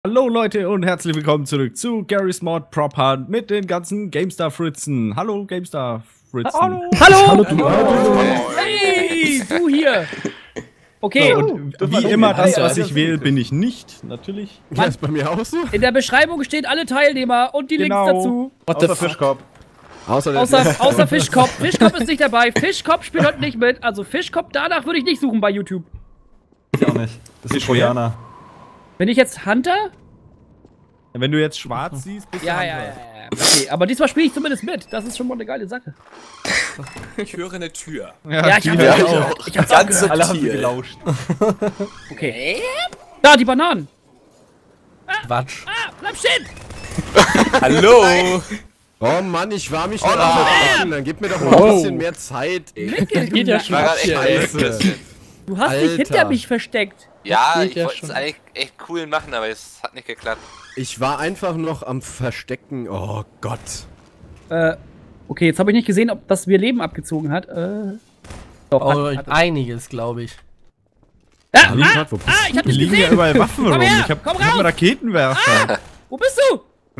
Hallo Leute und herzlich willkommen zurück zu Garry's Mod Prop Hunt mit den ganzen GameStar-Fritzen. Hallo GameStar-Fritzen. Hallo! Hallo! Hey, du hier! Okay, So, und wie immer, das, was ich wähle, bin ich nicht, natürlich. Ja, ist bei mir auch so. in der Beschreibung stehen alle Teilnehmer und die Genau. Links dazu. Außer Fischkopf. Außer Fischkopf. Fischkopf ist nicht dabei. Fischkopf spielt heute nicht mit. Also Fischkopf, danach würde ich nicht suchen bei YouTube. Ich auch nicht. Das ist Trojaner. Wenn ich jetzt Hunter? Wenn du jetzt schwarz siehst, bist Ja. Okay, aber diesmal spiele ich zumindest mit. Das ist schon mal eine geile Sache. Ich höre eine Tür. Ja, ich die hab's auch. auch. Ich hab's Ganz auch gehört. Alle haben sie subtil. gelauscht. Okay. Da, die Bananen. Quatsch. Bleib stehen! Hallo! Oh Mann, ich war mich daran verstecken. Dann gib mir doch mal ein bisschen mehr Zeit, ey. Geht ja schon. War gerade echt Scheiße. Du hast dich Alter. hinter mich versteckt. Ja, geht ich ja wollte es schon. eigentlich echt cool machen, aber es hat nicht geklappt. Ich war einfach noch am Verstecken. Oh Gott. Okay, jetzt habe ich nicht gesehen, ob das mir Leben abgezogen hat. Doch, Oh, hat. einiges, glaube ich. Ah, Hallo, ah, Gott, wo bist ah, ich hab Hier dich liegen ja gesehen! überall Waffen Komm rum. her, Ich hab komm einen raus! Raketenwerfer. Wo bist du?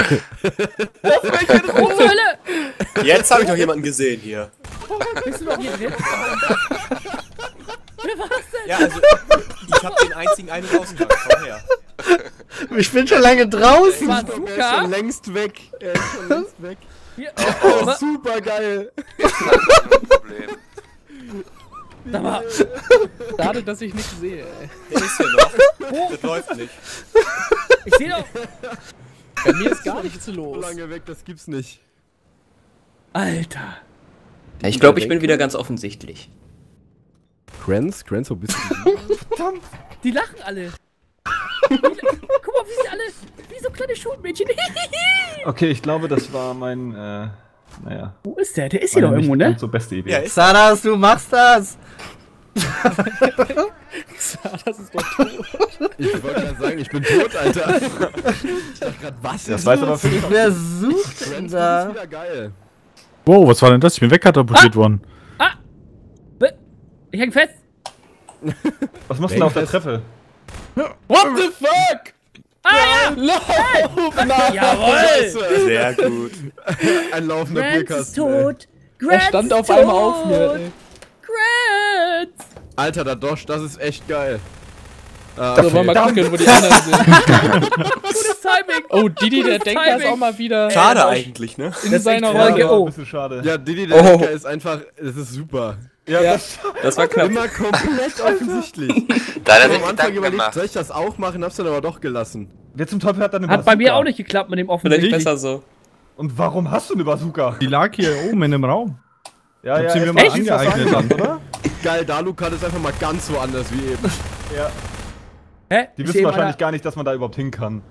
Wo zur Hölle? Jetzt habe ich noch jemanden gesehen hier. Bist du noch hier drin? Wer war das denn? Ja, also, ich habe den einzigen Ein- und Ausgang. Komm her. Ich bin schon lange draußen. War Er ist schon Zuka? längst weg. Er ist schon längst weg. Hier. Oh, Was? super geil. Problem. Sag mal, Schade, dass ich nichts sehe. Der ist hier noch. Das läuft nicht. ich sehe doch. Bei mir ist gar nichts So los. lange weg, das gibt's nicht. Alter. Ja, ich glaube, ich bin wieder ganz offensichtlich. Krenz, wo bist du? Die lachen alle. Guck mal, wie sie alle. Wie so kleine Schulmädchen. Okay, ich glaube, das war mein, naja. Wo ist der? Der ist hier doch meine irgendwo, nicht ne? ganz so beste Idee. Ja, ist Saras, du machst das! Das ist doch tot. Ich wollte gerade sagen, ich bin tot, Alter. Ich dachte gerade, was Das ist weiß los? aber Fischkopf. Wer sucht Krenz, denn das ist da? wieder geil. Wow, was war denn das? Ich bin wegkatapultiert worden. Ich häng fest. Was machst du denn auf der Treppe? What the fuck? Ah ja! Jawohl! sehr gut. Ein laufender Grant ist Bierkasten. tot. Er Grant stand ist auf einmal tot. auf mir, ey. Grant! Alter, der Dosch, das ist echt geil. Also wollen wir mal gucken, wo die anderen sind. Gutes Timing! Oh, Didi, der Denker ist Timing. auch mal wieder Schade eigentlich, ne? in seiner Folge. Rolle. Ja, Oh. ein bisschen schade. Ja, Didi, der Denker ist einfach, das ist super. Ja. Das war knapp. Immer komplett offensichtlich. Da hat er Ich hab sich am Anfang Gedanken überlegt, gemacht. soll ich das auch machen, hab's dann aber doch gelassen. Wer zum Teufel hat dann eine Hat bei mir Bazooka? auch nicht geklappt mit dem Vielleicht offensichtlich. besser so. Und warum hast du eine Bazooka? Die lag hier oben in dem Raum. Ja, Hab sie mir mal erstmal angeeignet schießt das dann. oder? Geil, Daluk hat es einfach mal ganz so anders wie eben. Ja. Hä? Die Ich wissen seh wahrscheinlich mal- gar nicht, dass man da überhaupt hin kann.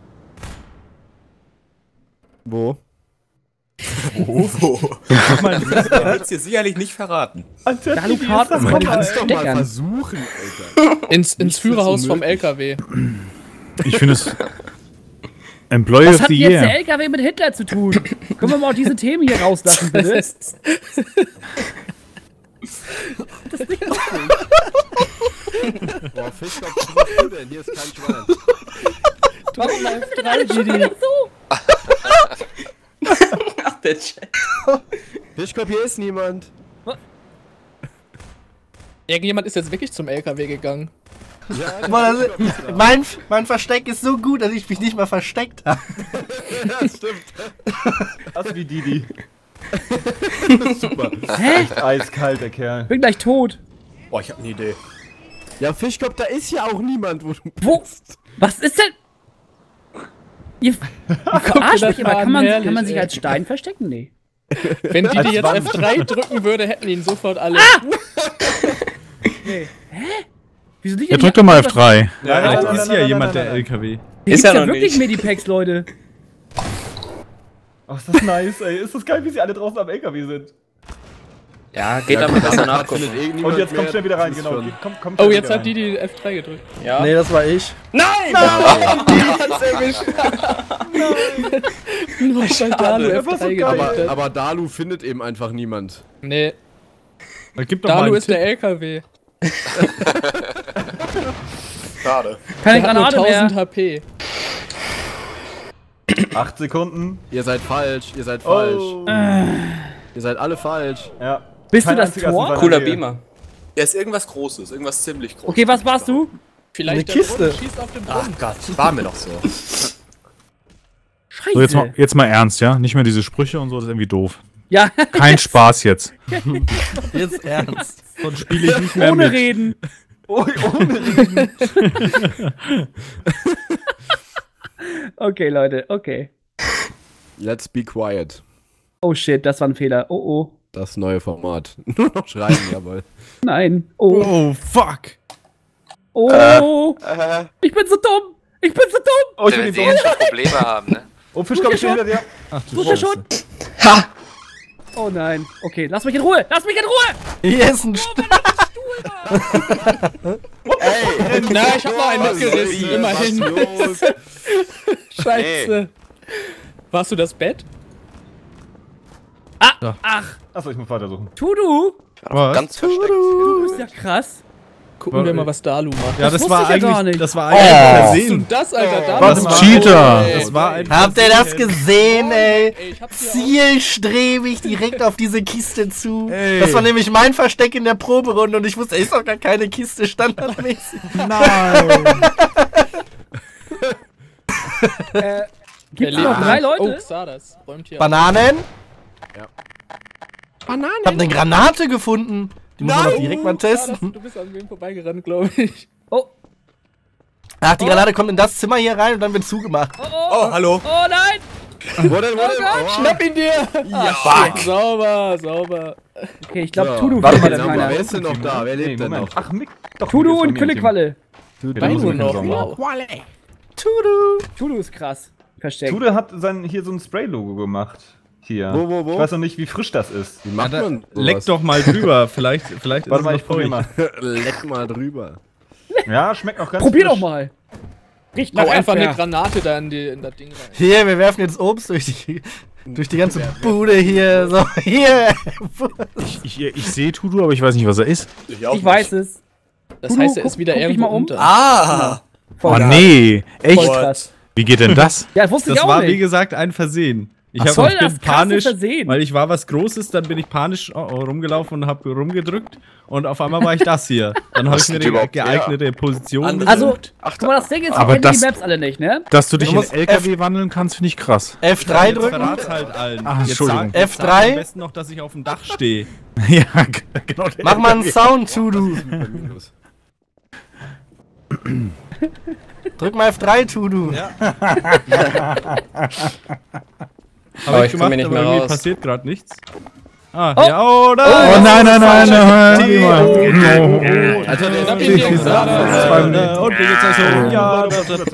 Wo? Er wird es dir sicherlich nicht verraten. Dalukart ist Man bei kann's doch den mal Steckern. versuchen, Alter. Ins Führerhaus vom unmöglich. LKW. Ich finde es. Employee Was of hat the denn jetzt der Year. LKW mit Hitler zu tun? Können wir mal auch diese Themen hier rauslassen, bitte? Boah, Fischkopf, was bist du denn? Hier ist kein Schwein. Warum läuft denn alles schon wieder so? Ach, der Chat. Fischkopf, hier ist niemand. Irgendjemand ist jetzt wirklich zum LKW gegangen. Ja, Mann, der Fischkopf ist da. mein Versteck ist so gut, dass ich mich nicht mal versteckt habe. Ja, stimmt. Das ist wie Didi. Super. Hä? Eiskalt, der Kerl. Bin gleich tot. Boah, ich habe eine Idee. Ja, Fischkopf, da ist ja auch niemand, wo du Wo? Was ist denn? Ihr verarscht das mich immer. mal Kann man herrlich, sich ey. als Stein verstecken? Nee. Wenn Didi Als jetzt Wand. F3 drücken würde, hätten ihn sofort alle. Wieso liegt Ja, denn drück doch mal hier- F3. Vielleicht nein, ist nein, hier nein, jemand nein, der nein. LKW. Hier Ist gibt's ja ja noch wirklich nicht. Medipacks, Leute. Oh, ist das nice, ey. Ist das geil, wie sie alle draußen am LKW sind. Ja, geht aber besser nachgucken. findet eh niemand Und jetzt komm mehr. schnell wieder rein, Das ist genau. schon- Komm Oh, schnell jetzt wieder hat rein. Didi F3 gedrückt. Ja. Nee, das war ich. Nein! Nur weil Dalu das war so F3 geil. gedrückt hat. Aber Dalu findet eben einfach niemand. Nee, Gib doch mal Dalu einen ist Tipp. der LKW. Schade. Keine Der hat nur Granate 1000 mehr. HP. 8 Sekunden. Ihr seid falsch, ihr seid falsch. Oh. Ihr seid alle falsch. Ja. Bist Kein du das einziger ist in Tor? seiner Cooler Nähe. Beamer. Er ist irgendwas Großes, irgendwas ziemlich Großes. Okay, was warst du? Vielleicht Eine der Kiste. Brunnen schießt auf den Ach Brunnen. Gott, war mir doch so. Scheiße. So, jetzt mal ernst, ja? Nicht mehr diese Sprüche und so, das ist irgendwie doof. Ja, Kein Spaß jetzt. Jetzt ernst. Sonst spiele ich nicht mehr ohne mit. reden. Ohne Reden. Okay, Leute, okay. Let's be quiet. Oh shit, das war ein Fehler. Oh, oh. Das neue Format. Nur noch schreiben, jawohl. Nein. Oh. Oh, fuck. Oh. Ich bin so dumm. Ich bin so dumm. Oh, ich bin Wenn die sie Dumme. jetzt schon Probleme haben, ne? Oh, Fischkopf steht hinter dir. Ach du Such dir schon. Ha! Oh nein. Okay, lass mich in Ruhe. Lass mich in Ruhe. Hier ist ein Na, ich hab noch einen mitgerissen, immerhin. Scheiße. Warst du das Bett? Achso, ich muss weitersuchen. Tudu. Was? Ganz versteckt. Du bist ja krass. Gucken wir mal, was Dalu macht. Ja, das wusste war ich ja gar eigentlich, nicht. das war eigentlich Was ist Versehen. das, Alter? Dalu Was macht- Cheater. Ey, Das war ein Habt ihr das gesehen, ey? Ey, ich hab hier Zielstrebig direkt auf diese Kiste zu. Ey. Das war nämlich mein Versteck in der Proberunde und ich wusste, ey, ist doch gar keine Kiste standardmäßig. Nein. Gibt's auch, noch 3 Leute? Oh, Xardas räumt hier. Bananen? Ja. Ich hab eine Granate gefunden. Die muss man doch direkt mal Xardas, testen. du bist an wem vorbeigerannt, glaube ich. Oh, Ach, die Granate kommt in das Zimmer hier rein und dann wird zugemacht. oh, oh. Oh, hallo. Oh nein. Wo denn, wo denn? Oh. Schnapp ihn dir! Ja, fuck! Sauber, sauber. Okay, ich glaube, So. Tudu Warte war mal, das wer meiner. ist denn noch da? Wer lebt denn noch? Ach, Mick. Doch, Tudu Mick ist und bei mir im Team. Künnequalle. Den Beide muss ich mir noch, Sorgen machen. wow. Tudu. Tudu ist krass. Versteckt. Tude hat hier so ein Spray-Logo gemacht. Hier. Wo? Ich weiß noch nicht, wie frisch das ist. Wie macht man Leck sowas? doch mal drüber. Vielleicht ist Warte es mal, noch ich probier mal. Leck mal drüber. Ja, schmeckt auch ganz Probier frisch. doch mal. Riecht Hau nach einfach eine Erdbeer. Granate da in das Ding rein. Hier, wir werfen jetzt Obst durch die ganze Bude hier. So, hier. Ich sehe Tudu, aber ich weiß nicht, was er ist. Ich weiß es. Das Tudu, heißt, er ist guck wieder dich irgendwo mal um. unter. Ah! Oh Voll nee, echt? Voll krass. Wie geht denn das? Ja, das wusste ich Das auch war, wie nicht. gesagt, ein Versehen. Ich, Ach hab, so. ich bin Voll das krasse panisch, Versehen. weil ich war was Großes, dann bin ich panisch rumgelaufen und habe rumgedrückt und auf einmal war ich das hier. Dann habe ich mir die überhaupt geeignete Position Also, gesucht. guck mal, das Ding ist, Aber ich kenn die das- Maps alle nicht, ne? Dass du dich Du in musst LKW wandeln kannst, finde ich krass. F3 Jetzt drücken. verrat's halt allen. Ach, Jetzt Entschuldigung. sag F3. am besten noch, dass ich auf dem Dach stehe. Ja, genau. Mach mal einen Sound, Tudu. Drück mal F3, Tudu. Habe ich ich komm gemacht, hier nicht aber mehr irgendwie raus. passiert gerade nichts. Ah, Oh. ja, oh nein! Oh nein, nein, nein, nein. Alter, der Schnapp ist ihn dir, Xardas. Und wie geht's euch so? Ja,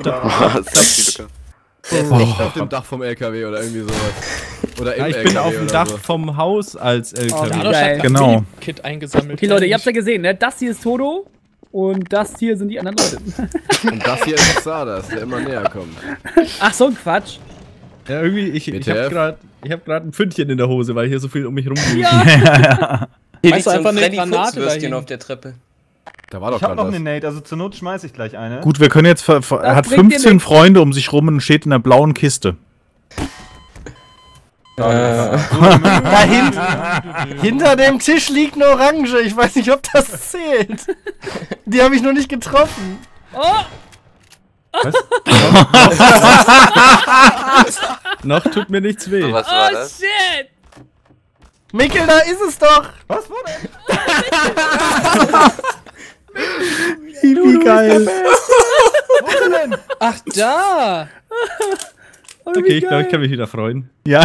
Der ist echt auf dem Dach vom LKW oder irgendwie sowas. Oder im ja, ich LKW bin auf dem oder Dach so. vom Haus als LKW. Dadurch Geil. hat Genau. Kit eingesammelt. Okay, Leute, ihr habt's ja gesehen, ne? Das hier ist Todo und das hier sind die anderen Leute. Und das hier ist Xardas, der immer näher kommt. Ach, so ein Quatsch. Ja, irgendwie, ich WTF? hab grad ein Pfündchen in der Hose, weil hier so viel um mich rumliegt. Ja. Hier Meinst liegt du so ein einfach eine Freddy Granate Fuchswürstchen dahin? auf der Treppe. Da war doch Ich hab gerade noch was. eine Nate, also zur Not schmeiß ich gleich eine. Gut, wir können jetzt. Er hat bringt dir 15 nichts. Freunde um sich rum und steht in der blauen Kiste. Hinter dem Tisch liegt eine Orange. Ich weiß nicht, ob das zählt. Die habe ich noch nicht getroffen. Oh, Noch tut mir nichts weh. Was war oh das? shit. Mikkel, da ist es doch. Was, wo denn? Wie geil. Ach, da! Okay, ich glaube, ich kann mich wieder freuen. Ja.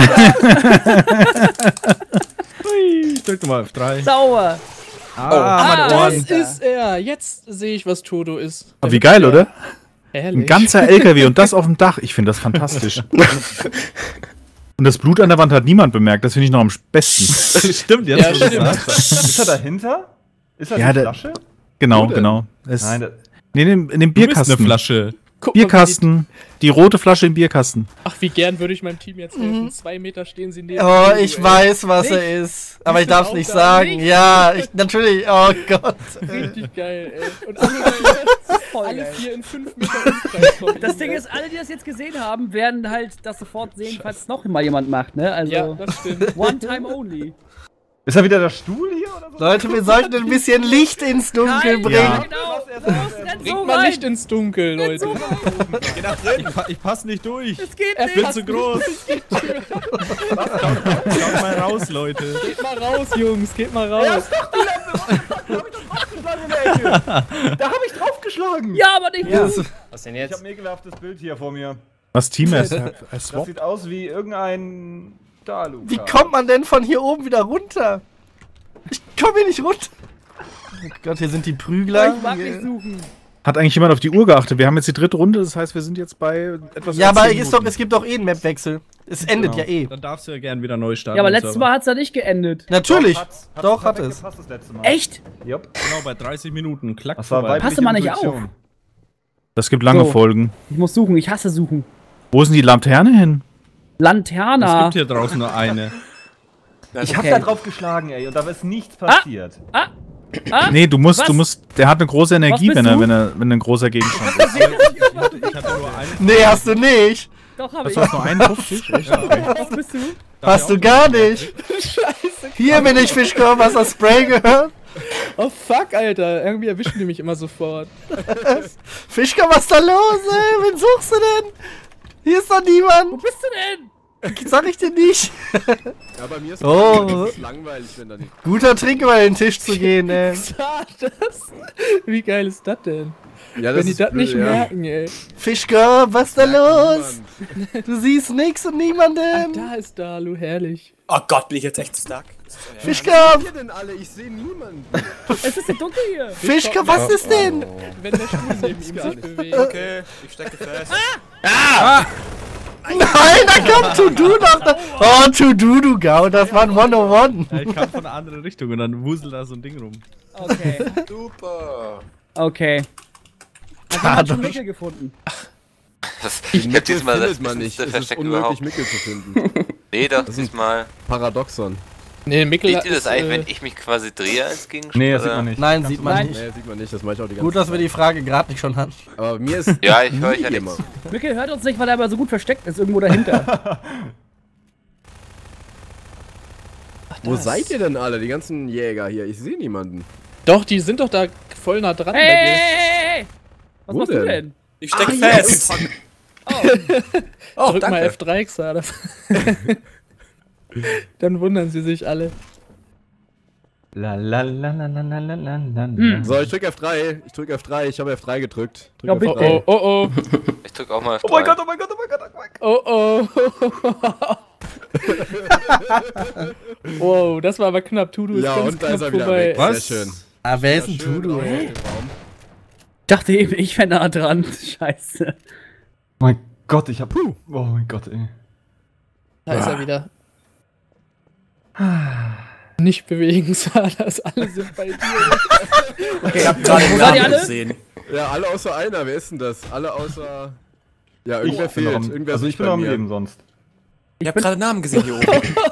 Hui, ich drück doch mal F3. Sauer. Meine Das Ohren. ist er! Jetzt sehe ich, was Todo ist. Aber wie geil, oder? Herrlich. Ein ganzer LKW und das auf dem Dach. Ich finde das fantastisch. Und das Blut an der Wand hat niemand bemerkt. Das finde ich noch am besten. Stimmt, jetzt Ja, wo du's stimmt. sagst. Ist er dahinter? Ist das Ja, eine der- Flasche? Genau, Wo denn? genau. Es, Nein, nee, in dem Du bist eine Bierkasten. Flasche. Guck mal, Bierkasten. Die rote Flasche im Bierkasten. Ach, wie gern würde ich meinem Team jetzt helfen. 2 Meter stehen sie neben Oh, mir, ich ey. weiß, was er ist. Aber ich darf es nicht sagen. Nicht? Ja, natürlich. Oh Gott. Richtig geil, ey. Und Voll alle geil. 4 in 5 Meter Umkreis von Das ihm, Ding ey. ist, alle, die das jetzt gesehen haben, werden halt das sofort sehen, falls es noch mal jemand macht, ne? Also, Ja, das stimmt. one time only. Ist da wieder der Stuhl hier oder so? Leute, wir sollten ein bisschen Licht ins Dunkel Nein, bringen. ja, genau. Los, renn so Bringt mal rein. Licht ins Dunkel, Leute. Geh nach drin. Ich passe nicht durch. Es geht Er Ich bin nicht. zu groß. Schaut mal raus, Leute. Geht mal raus, Jungs, geht mal raus. Da hab ich draufgeschlagen! Ja, aber nicht du. Was denn Ich hab jetzt? ein ekelhaftes Bild hier vor mir. Was Team ist. Das sieht aus wie irgendein Dalu. Wie kommt man denn von hier oben wieder runter? Ich komme hier nicht runter. Oh Gott, hier sind die Prügler. Ich mag nicht suchen. Hat eigentlich jemand auf die Uhr geachtet? Wir haben jetzt die 3. Runde, das heißt, wir sind jetzt bei etwas Ja, über aber 10 Minuten. es gibt doch eh einen Mapwechsel. Es endet ja eh. Dann darfst du ja gern wieder neu starten. Ja, aber den letztes Server. Mal hat's ja nicht geendet. Natürlich. Doch, hat perfekt es. gepasst das letzte Mal. Echt? Jupp. Genau, bei 30 Minuten. Klack Das war vorbei. weibliche Passe mal nicht Intuition. auf. Das gibt lange So. Folgen. Ich muss suchen, ich hasse suchen. Wo ist denn die Laterne hin? Es Lanterna. gibt hier draußen nur eine. Ich hab Okay. da drauf geschlagen, ey, und da ist nichts passiert. Nee, du musst, Was? der hat eine große Energie, bist wenn du? ein großer Gegenstand ist. Ich hatte nur eine. Nee, hast du nicht. Doch, hab Das ich. war nur 51? Echt? Okay. Was bist du? Hast du gar nicht. Hier bin ich, Fischkorb. Hast du das Spray gehört? Oh fuck, Alter. Irgendwie erwischen die mich immer sofort. Fischkorb, was ist da los, ey? Wen suchst du denn? Hier ist doch niemand. Wo bist du denn? Sag ich dir nicht. Ja, bei mir ist Oh. es langweilig, wenn da nicht. Guter Trick, über den Tisch zu gehen, ey. Wie geil ist das denn? Ja, Wenn die das blöd, nicht merken, ey. Fischkorb, was ist da los? Niemand. Du siehst nix und Ah, niemanden. da ist Dalu, herrlich. Oh Gott, bin ich jetzt echt stark. Fischkorb, Ihr denn alle? Ich sehe niemanden. Es ist so dunkel hier. Fischkorb, was ist denn? Wenn der Stuhl neben ihm sich bewegt. Okay, ich stecke fest. Nein, da kommt To-Do noch. Oh, To-Do, du Gau, das war ein 101. Ja, ich kam von einer anderen Richtung und dann wuselt da so ein Ding rum. Okay. Super. Okay. Also man hat schon Mickel gefunden. Ich hab Mickel diesmal das findet man nicht. beste Es ist Versteck unmöglich, überhaupt. Mickel zu finden. Nee, doch, diesmal. Paradoxon. Nee, Mikkel Seht ihr das ist, eigentlich, wenn ich mich quasi drehe als Gegenstand? Nee, das sieht oder? man nicht. Nein, sieht man Nein. nicht. Nee, sieht man nicht. Das mache ich auch die ganze Gut, dass wir Zeit. die Frage gerade nicht schon hatten. Aber mir ist Ja, ich höre euch ja nie nichts. jemand. Mickel hört uns nicht, weil er aber so gut versteckt ist, irgendwo dahinter. Wo seid ihr denn alle? Die ganzen Jäger hier. Ich sehe niemanden. Doch, die sind doch da voll nah dran bei dir. Hey! Was Wo machst du denn? denn? Ich stecke fest. Oh, Drück mal danke. F3, Xa. Das Dann wundern sie sich alle. La la la la la la la la la. So, ich drück F3. Ich drück F3. Ich habe F3 gedrückt. Drück Ja, F3. bitte. Oh, oh, oh. Ich drück auch mal F3. Oh mein Gott, oh mein Gott, oh mein Gott, oh mein Gott. Oh, oh. Wow, das war aber knapp. Tudu ist Ja, ganz und da knapp ist er wieder vorbei. weg. Was? Sehr schön. Ah, wer ist ein Schön To-Do, raus ey? aus dem Raum. Ich dachte eben, ich wäre nah dran. Scheiße. Oh mein Gott, ich hab. Oh mein Gott, ey. Da ist er wieder. Nicht bewegen, Salas. Alle sind bei dir. Ich hab gerade den Wo seid ihr Namen alle? gesehen. Ja, alle außer einer. Wer ist denn das? Alle außer... Ja, irgendwer Ich bin fehlt. noch am- Irgendwer also ist ich bin bei noch am mir. Leben sonst. Ich hab gerade Namen gesehen hier oben.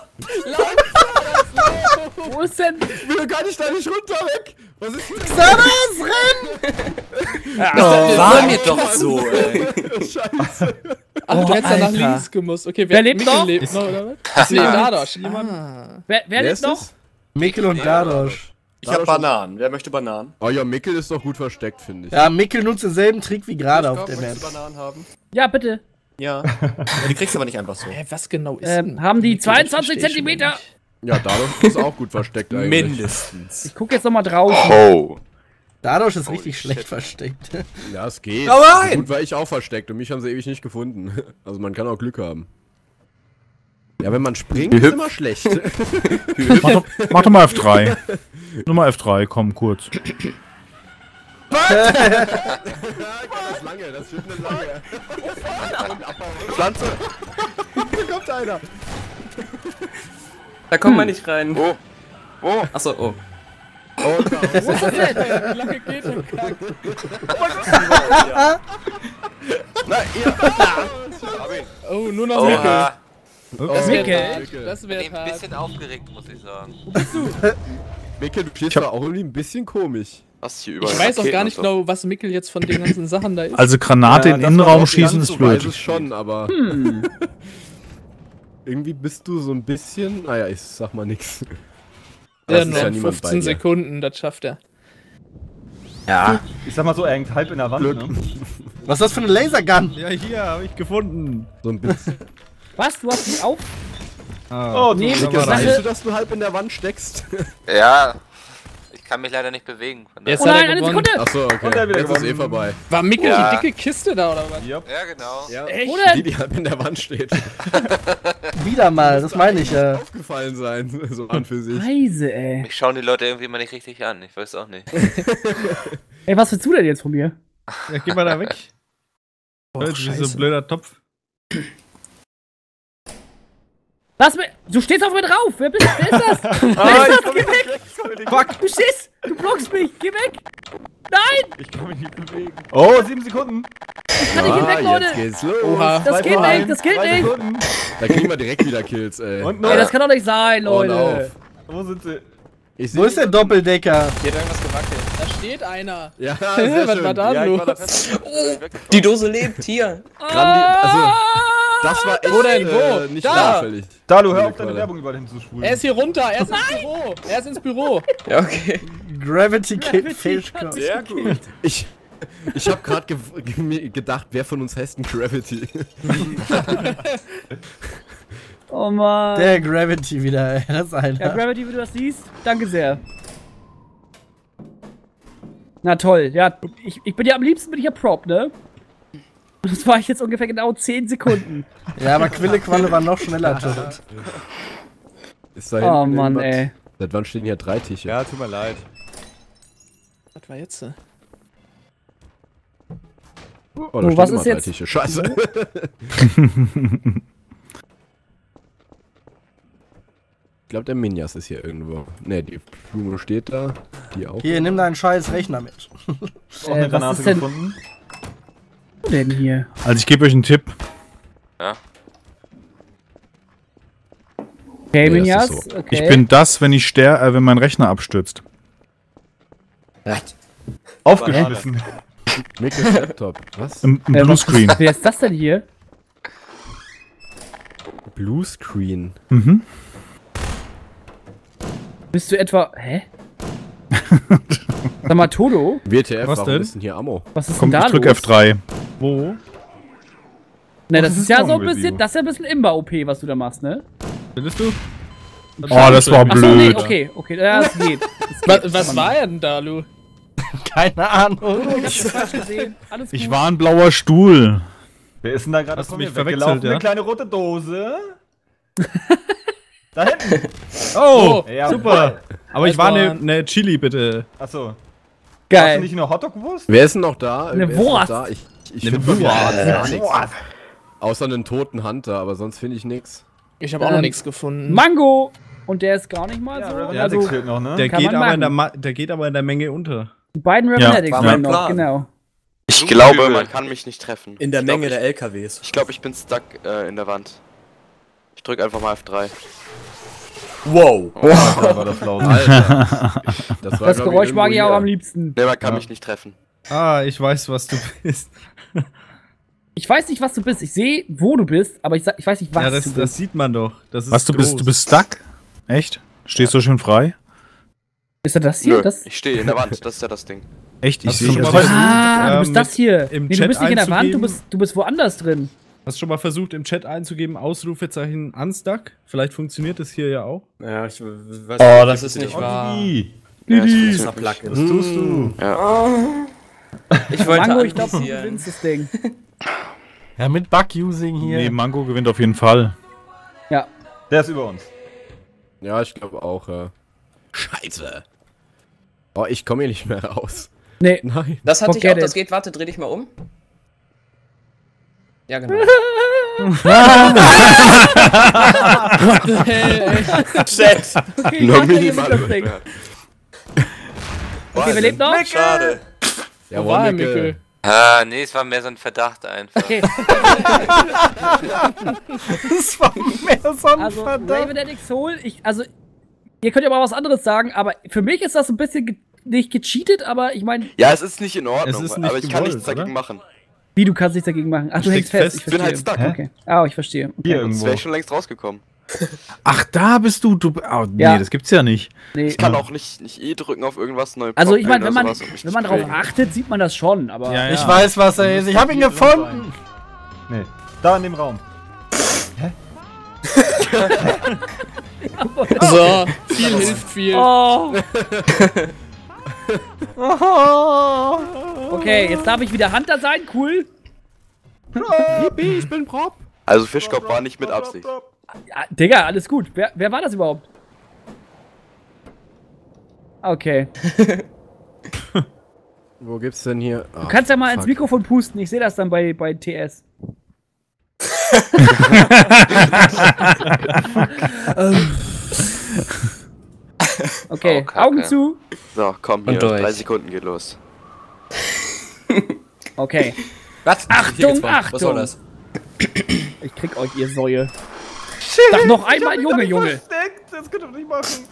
Wo ist denn? Ich will gar nicht da nicht runter weg. Was ist hier? Salas, renn! War mir doch so, ey. Scheiße. Ach, du hättest da nach Alter. links gemusst. Okay, Wer lebt Mikkel noch? lebt noch, oder was? Nee, Dadosch. Wer Wer lebt ist noch? das? Mikkel und Dadosch. Ich hab Bananen. Wer möchte Bananen? Oh ja, Mickel ist doch gut versteckt, finde ich. Ja, Mikkel nutzt denselben Trick wie gerade auf der Map. Möchtest du Bananen haben? Ja, bitte. Ja. Ja, die kriegst du aber nicht einfach so. Hä, was genau ist denn? Haben die Mikkel? Das 22 versteh ich schon Zentimeter? nicht. Ja, dadurch ist auch gut versteckt eigentlich. Mindestens. Ich guck jetzt noch mal drauf. Oh. Dadosch ist richtig schlecht versteckt. Ja, es geht. Aber nein! Gut war ich auch versteckt und mich haben sie ewig nicht gefunden. Also man kann auch Glück haben. Ja, wenn man springt, ist immer schlecht. Mach doch mal F3. Nur mal F3, komm, kurz. Das lange, das wird eine lange. Pflanze. Hier kommt einer. Da kommt man nicht rein. Oh. Oh. Achso, oh. Oh, da. Wie lange geht der Kack? Nein, ja. Oh, nur noch Mickel. Oha. Das Mickel. wäre hart. Das Ich wäre bin ein hart. bisschen aufgeregt, muss ich sagen. Mikkel, du stehst da auch irgendwie ein bisschen komisch. Was hier überall Ich weiß auch Raketen gar nicht und so. genau, was Mickel jetzt von den ganzen Sachen da ist. Also Granate Ja, in das den war Innenraum auch schießen ganz ist so weiß blöd. es schon, aber irgendwie bist du so ein bisschen. Naja, ich sag mal nix. Ja, Das ist noch ja niemand bei 15 dir. Sekunden, das schafft er. Ja. Ich sag mal so, er hängt halb in der Wand, ne? Was ist das für eine Lasergun? Ja, hier, habe ich gefunden. So ein bisschen. Was? Du hast die auf? Oh, Nee, da Mikkel, war Sache- Weißt du, dass du halb in der Wand steckst? Ja, ich kann mich leider nicht bewegen. Von Jetzt Oh hat nein, er eine gewonnen. Sekunde! Achso, okay. Und er wieder Jetzt ist gewonnen. vorbei. War Mickel Ja. die dicke Kiste da oder was? Ja. Ja, genau. Ja. Echt? Wo denn? Die halb in der Wand steht. Wieder mal, das meine ich ja. Aufgefallen sein, so an für sich. Scheiße, ey. Mich schauen die Leute irgendwie mal nicht richtig an. Ich weiß auch nicht. Ey, was willst du denn jetzt von mir? Ja, geh mal da weg. Das ist so ein blöder Topf. Lass mir. Du stehst auf mir drauf! Wer ist das? Wer ist das? Geh weg! Fuck! Du stehst! Du blockst mich! Geh weg! Nein! Ich kann mich nicht bewegen. Oh, 7 Sekunden. Kann ich hier weg, Leute! Jetzt geht's los. Oha. Das geht nicht! Das geht 3 nicht! Sekunden. Da kriegen wir direkt wieder Kills, ey. Und Ey, noch. das kann doch nicht sein, Und Leute! auf. Wo sind sie? Ich Wo ist der Doppeldecker? Hier hat irgendwas gewackelt. Da steht einer. Ja, sehr Was schön. war da Ja, ich war da los? fest. Die Dose lebt, hier. Also, das war echt Wo denn? Wo? nicht Da. auffällig. Dalu, hör auf, deine Qualle. Werbung überall hinzuspulen. Er ist hier runter, er ist ins Büro. Er ist ins Büro. Ja, okay. Gravity Kid Fischkopf. Sehr gut. Ich hab grad gedacht, wer von uns heißt ein Gravity? Oh Mann! Der Gravity wieder, ey. Das ist Ja, einer. Gravity, wie du das siehst, danke sehr. Na toll, ja, ich bin ja am liebsten bin ich ja Prop, ne? Das war ich jetzt ungefähr genau 10 Sekunden. Ja, aber Qualle war noch schneller, Turret. Ist da Oh hinten Mann, irgendwas? ey. Seit wann stehen hier 3 Tische? Ja, tut mir leid. Was war jetzt? Oh, Oh, da stehen was immer ist 3 jetzt- Tische. Scheiße. Ich glaube, der Minjas ist hier irgendwo. Ne, die Blume steht da. Die auch. Hier, nimm deinen scheiß Rechner mit. Auch eine was Granate ist denn gefunden. denn hier? Also ich gebe euch einen Tipp. Okay, das Minjas, ist so. okay. Ich bin das, wenn ich wenn mein Rechner abstürzt. Aufgeschmissen. Mickels Laptop. Was? Im was Bluescreen. ist- Wer ist das denn hier? Bluescreen. Mhm. Bist du etwa. Hä? Sag mal, Todo? WTF, Was warum denn? ist denn hier Ammo? Was ist Komm, denn ich da drück los? F3. Wo? Ne, das Das ist ist ja Song so ein Review. bisschen. Das ist ja ein bisschen Imba-OP, was du da machst, ne? Findest du? Oh, das war Achso, nee, blöd. okay, ja, das geht. Das geht. Was war er denn da, Lu? Keine Ahnung. Ich hab das falsch gesehen. Alles gut. Ich war ein blauer Stuhl. Wer ist denn da gerade Hast du von mich mir verwechselt, weggelaufen? ja? Eine kleine rote Dose. Da hinten. Oh, Ja, super. Aber ich Das war war- eine Chili, bitte. Achso. Hast du Geil. nicht nur Hotdog-Wurst? Wer ist denn noch da? Eine Wer ist noch Wurst. Da? Ich Eine finde von mir Wurst. gar nichts. Außer einen toten Hunter, aber sonst finde ich nichts. Ich habe auch noch nichts gefunden. Mango! Und der ist gar nicht mal so. Revenantix Also, fehlt noch, ne? Der Kann geht, man aber in der machen. der geht aber in der Menge unter. die beiden Revenantix war ja, mein noch, Plan. genau. Ich glaube, man kann mich nicht treffen. In der Ich glaub, Menge ich- der LKWs. Ich glaube, ich bin stuck in der Wand. Ich drück einfach mal F3. Wow. Alter, war das laut. Alter. Das, war, Das glaub Geräusch mag ich irgendwo auch am hier. liebsten. Ne, man kann mich nicht treffen. Ah, ich weiß, was du bist. Ich weiß nicht, was du bist. Ich sehe, wo du bist, aber ich weiß nicht, was Ja, du das bist. sieht man doch. Das ist Was, du groß. bist stuck? Echt? Stehst du schön frei? Ist er das hier? Nö, Das? ich stehe in der Wand, das ist ja das Ding. Echt? Ich Hast du sehe schon mal dich. versucht, Du bist das hier. im Nee, du Chat bist nicht in der Wand, einzugeben? du bist woanders drin. Hast du schon mal versucht, im Chat einzugeben, Ausrufezeichen unstuck? Vielleicht funktioniert das hier ja auch. Ja, ich weiß Oh, das ist nicht wahr. Ih, Ja, das was funktioniert Plug was ist. tust du? Ich wollte Mango, ich glaube, du anvisieren. gewinnst das Ding. Ja, mit Bug-Using hier. Nee, Mango gewinnt auf jeden Fall. Ja. Der ist über uns. Ja, ich glaube auch, ja. Scheiße. Oh, ich komme hier nicht mehr raus. Nee. Nein. Das hatte ich Forget auch, das it. geht, warte, dreh dich mal um. Ja, genau. Shit. Okay, Nur ich mach minimal das Ding. Okay, wer lebt noch? Schade. Ja, Wo war er, Mikkel. Mikkel? Ah, nee, es war mehr so ein Verdacht einfach. Okay, Das war mehr so ein also Verdacht. Raven X Soul, ihr könnt ja mal was anderes sagen, aber für mich ist das ein bisschen nicht gecheatet, aber ich meine, Ja, es ist nicht in Ordnung, Es ist nicht aber ich kann gewollt, nichts dagegen oder? machen. wie, du kannst nichts dagegen machen. Ach, du hängst fest, ich Ich bin verstehe. halt stuck. Okay. Ah, ich verstehe. Hier Sonst irgendwo. wäre ich schon längst rausgekommen. Ach, da bist du. Oh, nee, Ja. das gibt's ja nicht. Nee. Ich kann auch nicht drücken auf irgendwas neu. Also ich meine, proppen wenn oder sowas und mich man nicht darauf bewegen. achtet, sieht man das schon, aber... Ja, ja. Ich weiß, was er ist. Ich hab ihn gefunden. Nee, da in dem Raum. So, viel hilft viel. Oh. Oh. Okay, jetzt darf ich wieder Hunter sein, cool. Ich bin Prop. Also Fischkopf war nicht mit Absicht. Ja, Digga, alles gut. Wer war das überhaupt? Okay. Wo gibt's denn hier? Du kannst ja mal ins Mikrofon pusten, ich sehe das dann bei TS. Okay, Oh, Kacke. Augen zu. So, komm hier, Und durch. 3 Sekunden geht los. Okay. Was? Achtung, Was soll Achtung. das? Ich krieg euch, ihr Säue. Sag noch einmal, Junge. Das könnt ihr nicht machen.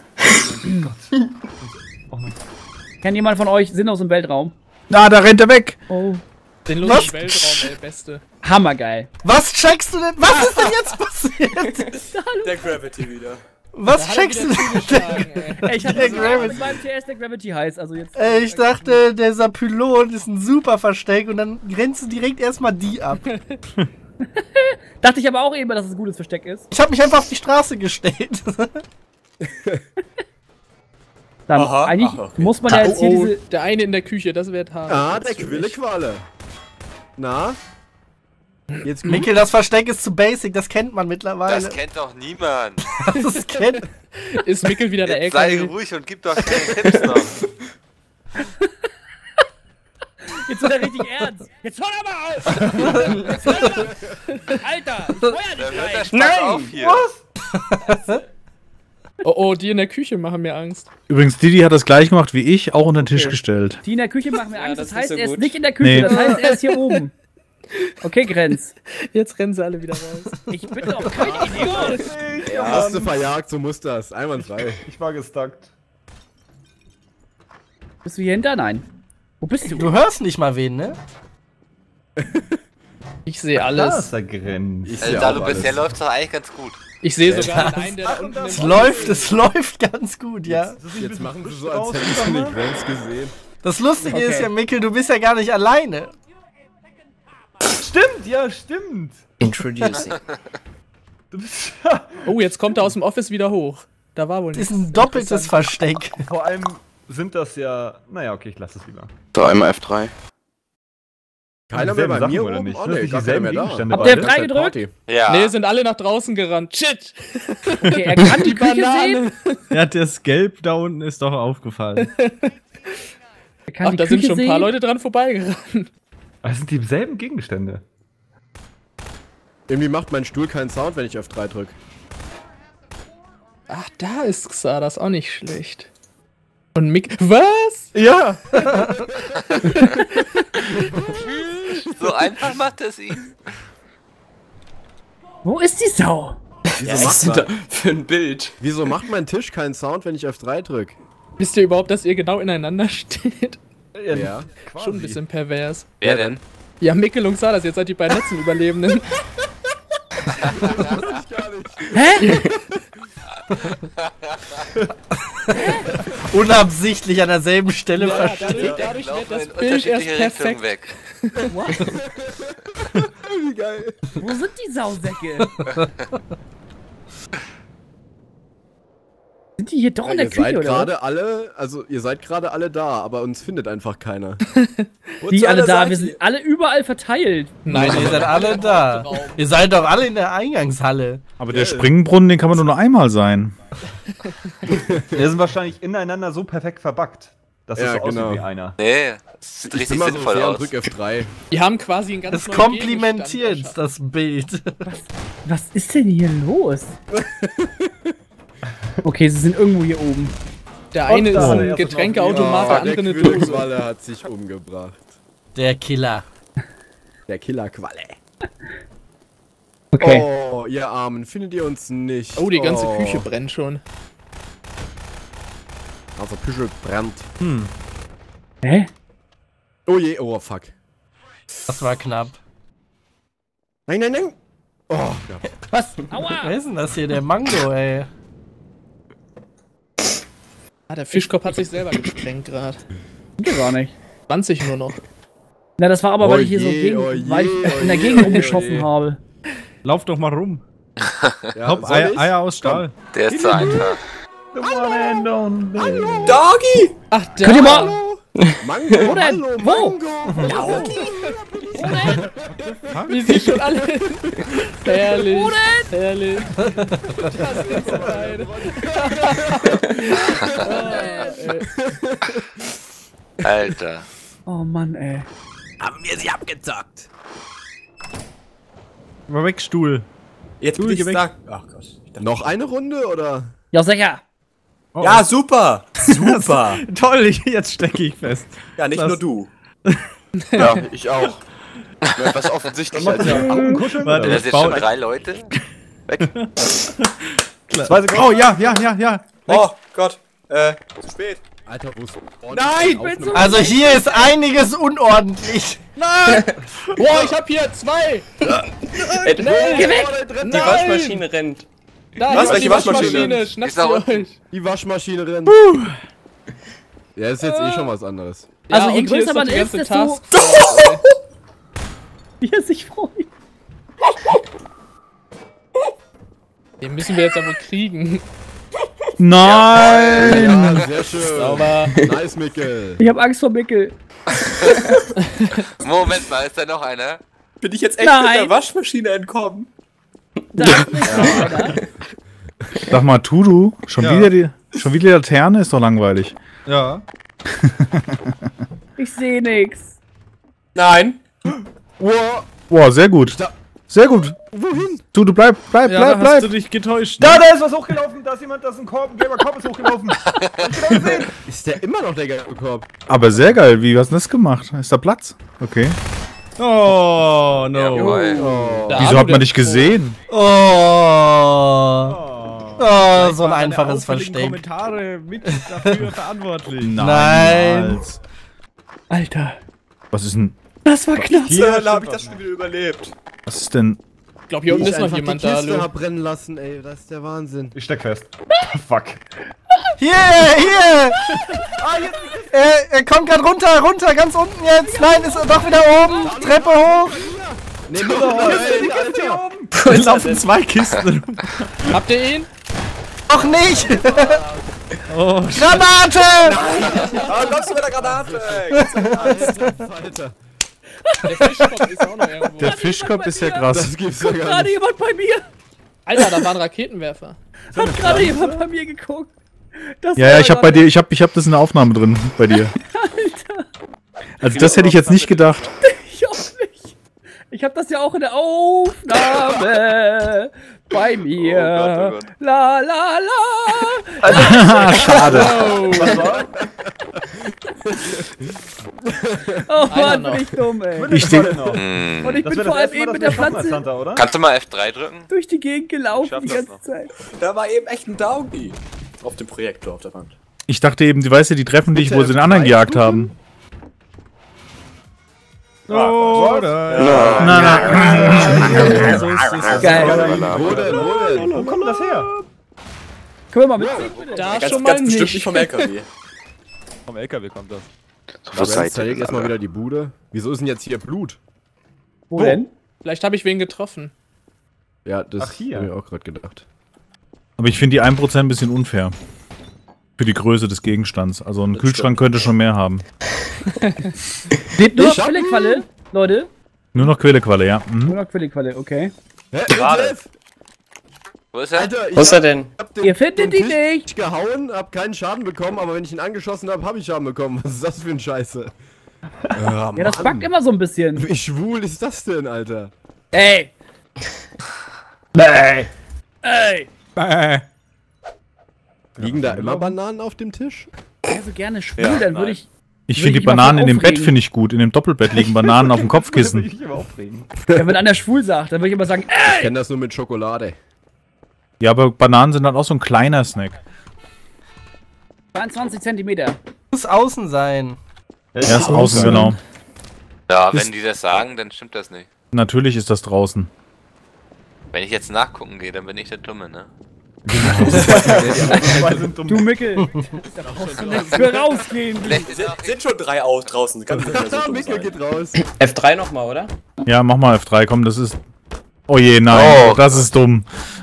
Kennt jemand von euch Sinn aus dem Weltraum? Na, da rennt er weg. Oh. Den Was? lustigen Weltraum, ey, beste. Hammergeil. Was checkst du denn? Was ist denn jetzt passiert? Der Gravity wieder. Was checkst du denn? Ey, ich hatte Der das Gravity. mit meinem TS, der Gravity heißt, also jetzt... Ich dachte, dieser Pylon ist ein super Versteck und dann grenzt du direkt erstmal die ab. Dachte ich aber auch eben, dass es ein gutes Versteck ist. Ich habe mich einfach auf die Straße gestellt. Dann, Aha, eigentlich aha, okay. muss man ja jetzt hier diese... Der eine in der Küche, das wird hart. Ah, Das der für mich. Quillequalle. Na? Jetzt gut? Mikkel, das Versteck ist zu basic, das kennt man mittlerweile. Das kennt doch niemand. Das kennt. Ist Mickel wieder der Jetzt sei LKW? ruhig und gib doch keine Tipps noch. Jetzt wird er richtig ernst. Jetzt hör doch mal auf! Jetzt hör doch mal. Alter, ich feuer Da dich hört der gleich. Spaß auf hier. Oh, die in der Küche machen mir Angst. Übrigens, Didi hat das gleich gemacht wie ich, auch unter den Tisch gestellt. Die in der Küche machen mir Angst, das das ist heißt, so er ist gut. nicht in der Küche, Nee. das heißt, er ist hier oben. Okay, Grenz. Jetzt rennen sie alle wieder raus. Ich bin doch kein Idiot. Hast du verjagt, so muss das. Einwandfrei. Ich war gestuckt. Bist du hier hinter? Nein. Wo bist du? Du hörst nicht mal wen, ne? Ich sehe Da alles. ist der Grenz. Ich Also, seh Dalu, auch bisher alles. läuft's doch eigentlich ganz gut. Ich sehe sogar den einen, der da unten im Es läuft ganz gut, ja. Jetzt machen sie so, als hätten sie die Grenz gesehen. Das Lustige Okay. ist ja, Mikkel, du bist ja gar nicht alleine. Stimmt, ja, stimmt. Introducing. Du bist ja. Oh, jetzt kommt er aus dem Office wieder hoch. Da war wohl Das ist nichts. ein doppeltes Versteck. Vor allem sind das ja. Naja, okay, ich lasse es lieber. So, einmal F3. Keiner mehr bei Sachen, mir oder oben? nicht? Oh, Sind das nee, nicht gar keiner dieselben mehr da. Gegenstände Habt ihr beide? F3 Das ist halt gedrückt? Ja. Nee, sind alle nach draußen gerannt. Shit! Okay, er kann die Küche sehen. Ja, das Gelb da unten ist doch aufgefallen. Er kann Ach, die da sind Küche schon ein paar sehen. Leute dran vorbeigerannt. Das sind dieselben Gegenstände. Irgendwie macht mein Stuhl keinen Sound, wenn ich F3 drücke. Ach, da ist Xardas auch nicht schlecht. Und Mick. Was? Ja! So einfach macht es ihn. Wo ist die Sau? Für ein Bild. Wieso macht mein Tisch keinen Sound, wenn ich F3 drücke? Wisst ihr überhaupt, dass ihr genau ineinander steht? Ja. Schon ein bisschen pervers. Wer denn? Ja, Mikkel und Xardas, jetzt seid ihr beiden letzten Überlebenden. Hä? Unabsichtlich an derselben Stelle Ja, versteckt. dadurch wird das in Bild erst unterschiedliche Richtungen perfekt. weg. Wie geil. Wo sind die Sausäcke? Sind die hier doch in der Ihr Küche, seid oder? gerade alle, also ihr seid gerade alle da, aber uns findet einfach keiner. Die alle da, wir sind alle überall verteilt. Nein, Ihr seid alle da. Raum. Ihr seid doch alle in der Eingangshalle. Aber der Springbrunnen, den kann man nur noch einmal sein. Wir sind wahrscheinlich ineinander so perfekt verbuggt, dass es Ja, so aussieht genau. wie einer. Nee, das sieht Ich richtig bin mal so sinnvoll fair und aus. drück F3. Die haben quasi ein ganz Das neues komplimentiert Gegenstand das Bild. Was ist denn hier los? Okay, sie sind irgendwo hier oben. erschaffen. Der eine Und ist da ein hat er erst Getränkeautomat, Ah, der andere eine der Dose. Quillequalle hat sich umgebracht. Der Killer. Der Killerqualle. Okay. Oh, ihr Armen, findet ihr uns nicht? Oh, die ganze Küche brennt schon. Also Küche brennt. Hä? Oh je, oh fuck. Das war knapp. Nein, nein, nein. Oh, ja. Was? Aua! Wer ist denn das hier? Der Mango, ey. Ah, der Fischkopf hat sich selber gesprengt gerade. Geht gar nicht. 20 nur noch. Na, das war aber, weil Oh ich hier so je, gegen, oh je, weil ich oh in der je, Gegend oh rumgeschossen je. habe. Lauf doch mal rum. Ja, Hopp, soll ich? Eier aus Stahl. Der ist so einfach. The one and only. Doggy! Ach, der. Könnt ihr mal. Mango, Wo denn? hallo, Wo? Mango. Wie sie schon alle. Herrlich. Herrlich. Das ist so geil. Alter. Oh Mann, ey. Haben wir sie abgezockt. Mal weg, Stuhl. Jetzt bin Du, ich geh weg. da. Ach Gott. Ich dachte- Noch eine Runde oder? Ja, sicher. Oh, Ja, super. Super. toll, jetzt stecke ich fest. Ja, nicht Das- nur du. Ja, ich auch. Ja, was offensichtlich als Warte, Das ich jetzt schon baue. 3 Leute? Weg. 2 Sekunden. Oh, ja. Oh Gott. Zu spät. Alter, wo ist... Nein! Also hier ist einiges unordentlich. Boah, ich hab hier 2. Geh weg! Die Waschmaschine rennt. Da, Was? hier Welche die Waschmaschine? Schnappt Ist da sie unten? euch. Die Waschmaschine rennt. Ja, ist jetzt eh schon was anderes. Also Ja, je und hier größer ist man noch die ist, ganze desto Taskforce, ey. wie er sich freut. Den müssen wir jetzt aber kriegen. Nein! Ja, sehr schön. Sauber. Nice, Mikkel. Ich hab Angst vor Mickel. Moment mal, ist da noch einer? Bin ich jetzt echt Nein. mit der Waschmaschine entkommen? Das ist nicht so, oder? Sag mal, Tudu, schon Ja. wieder die Laterne? Ist doch langweilig. Ja. Ich sehe nix. Nein. Boah, sehr gut. Sehr gut. Wohin? Tudu, bleib. Ja, da hast du dich getäuscht. Da Ne? ist was hochgelaufen. Da ist jemand, da ist ein Korb. Ein gelber Korb ist hochgelaufen. Ist der immer noch der gelbe Korb? Aber sehr geil. Wie hast du das gemacht? Ist da Platz? Okay. Oh, no. Jawohl. Da Wieso du hat man der dich Pro. gesehen? Oh, so ein Deine einfaches auffälligen Versteck. Kommentare mit dafür verantwortlich. Nein. niemals. Alter. Was ist denn? Das war knapp. Hier habe ich das schon wieder überlebt. Was ist denn? Ich glaube, hier unten ist noch Einfach jemand die da, Kiste Lu. hab brennen lassen, ey. Das ist der Wahnsinn. Ich steck fest. Fuck. Hier! Er kommt gerade runter, ganz unten jetzt. Nein, ist er doch wieder oben. Treppe hoch. Nee, Alter. Es laufen 2 Kisten rum. Habt ihr ihn? Noch nicht. Oh, Granate! Ah, kommst du mit der Granate? Alter. Der Fischkopf ist auch noch irgendwo. Der Fischkopf ist ja krass. Das gibt's ja gar Gerade nicht. jemand bei mir. Alter, da war ein Raketenwerfer. Hat gerade jemand bei mir geguckt. Das Ja, war ich hab bei dir, ich hab das in der Aufnahme drin bei dir. Alter. Also das hätte ich jetzt nicht gedacht. Ich auch nicht. Ich hab das ja auch in der Aufnahme bei mir. Oh Gott. La la la. Ah, schade. Oh Einer Mann, noch. bin ich dumm, ey. Ich denk, Und ich bin vor allem eben mit der Pflanze oder? Kannst du mal F3 drücken? durch die Gegend gelaufen schaff die das ganze noch. Zeit. Da war eben echt ein Doggy. Auf dem Projektor auf der Wand. ich dachte eben, die weißt du, die treffen dich, wo sie den anderen gejagt haben. oder? Nein. So ist es. Geil. Wo denn? Wo kommt das her? Können wir mal mitziehen, bitte? Da Ganz, schon mal ganz bestimmt nicht. nicht vom LKW. Vom LKW kommt das. Wo seid ihr Zerleg denn erstmal alle? wieder die Bude. Wieso ist denn jetzt hier Blut? Wo denn? Vielleicht habe ich wen getroffen. Ja, das Ach, hier. hab ich auch gerade gedacht. Aber ich finde die 1% ein bisschen unfair. Für die Größe des Gegenstands. Also ein Kühlschrank könnte schon mehr haben. Lebt nur noch Quellequalle, Leute. Nur noch Quälequalle, ja. Mhm. Nur noch Quellequalle, okay. Hä? Gerade. Wo ist er? Alter, ich Wo ist er denn? hab den, Ihr findet den die Tisch nicht. gehauen, hab keinen Schaden bekommen, aber wenn ich ihn angeschossen hab, ich Schaden bekommen. Was ist das für ein Scheiße? Ja, das backt immer so ein bisschen. Wie schwul ist das denn, Alter? Ey. Nee. Ey. Liegen da immer Bananen auf dem Tisch? Ich wäre so gerne schwul, Ja, dann würde nein. ich Ich finde die Bananen in dem Bett finde ich gut. In dem Doppelbett liegen Bananen auf dem Kopfkissen. Ich immer aufregen. Wenn einer schwul sagt, dann würde ich immer sagen, Ich kenne das nur mit Schokolade. Ja, aber Bananen sind dann auch so ein kleiner Snack. 22 Zentimeter. Muss außen sein. Er ist außen, genau. Ja, wenn die das sagen, dann stimmt das nicht. Natürlich ist das draußen. Wenn ich jetzt nachgucken gehe, dann bin ich der Dumme, ne? Du Mickel. Für rausgehen. Sind schon 3 draußen. Kann nicht mehr so dumm Mikkel sein. geht raus. F3 nochmal, oder? Ja, mach mal F3, komm, das ist... Oh je, nein, das ist dumm.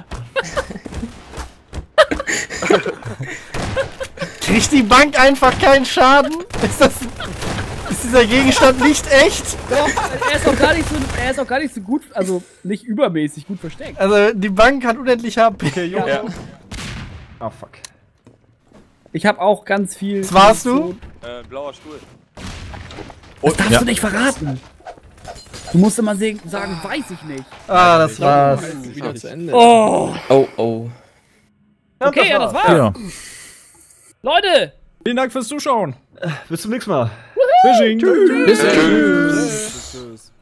Kriegt die Bank einfach keinen Schaden? Ist dieser Gegenstand nicht echt? Doch, er ist auch gar nicht so gut, also nicht übermäßig gut versteckt. Also die Bank hat unendlich HP. Ja. Ah, fuck. Ich habe auch ganz viel... Was warst du? Blauer Stuhl. Das darfst du nicht verraten. Du musst immer sagen, weiß ich nicht. Ah, das war's. Wieder zu Ende. Oh. Oh, oh. Okay, ja, das war's. Ja. Leute! Vielen Dank fürs Zuschauen. Bis zum nächsten Mal. Fishing. Bis dann. Tschüss.